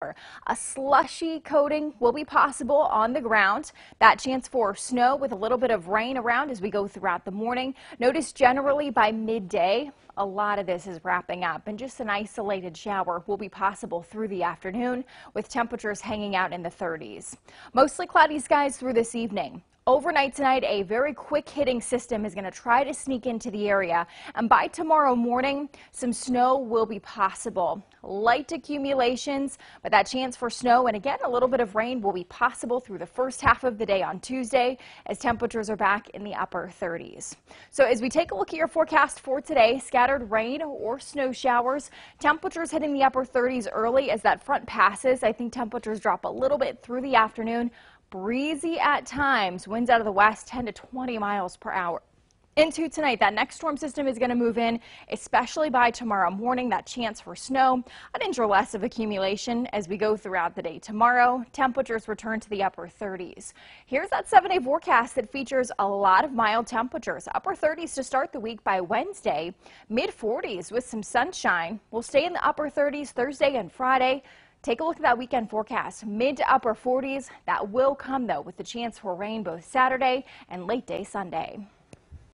A slushy coating will be possible on the ground. That chance for snow with a little bit of rain around as we go throughout the morning. Notice generally by midday, a lot of this is wrapping up, and just an isolated shower will be possible through the afternoon with temperatures hanging out in the 30s. Mostly cloudy skies through this evening. Overnight tonight, a very quick hitting system is going to try to sneak into the area, and by tomorrow morning, some snow will be possible. Light accumulations, but that chance for snow and again a little bit of rain will be possible through the first half of the day on Tuesday as temperatures are back in the upper 30s. So as we take a look at your forecast for today, scattered rain or snow showers, temperatures hitting the upper 30s early as that front passes. I think temperatures drop a little bit through the afternoon. Breezy at times, winds out of the west 10 to 20 miles per hour. Into tonight, that next storm system is going to move in, especially by tomorrow morning. That chance for snow, an inch or less of accumulation as we go throughout the day tomorrow. Temperatures return to the upper 30s. Here's that 7-day forecast that features a lot of mild temperatures. Upper 30s to start the week by Wednesday, mid 40s with some sunshine. We'll stay in the upper 30s Thursday and Friday. Take a look at that weekend forecast. Mid to upper 40s. That will come, though, with the chance for rain both Saturday and late day Sunday.